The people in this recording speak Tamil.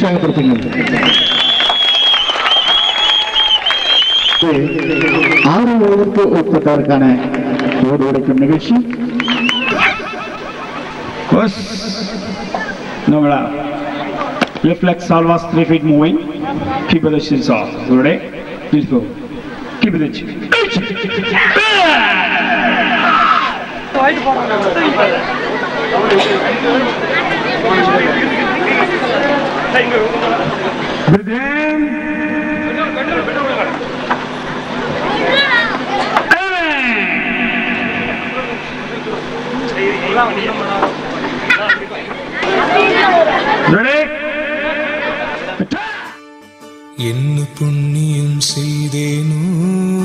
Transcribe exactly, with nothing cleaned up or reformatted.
உற்சாகப்படுத்துங்கள். ஆறு வயதுக்கு உட்பட்டதற்கான ஓடு உடைக்கும் நிகழ்ச்சி. Left leg salvas three feet moving. Keep the shins off. Ready? Please go. Keep the chin. Breathe in. Ready? என்ன புண்ணியம் செய்தேனோ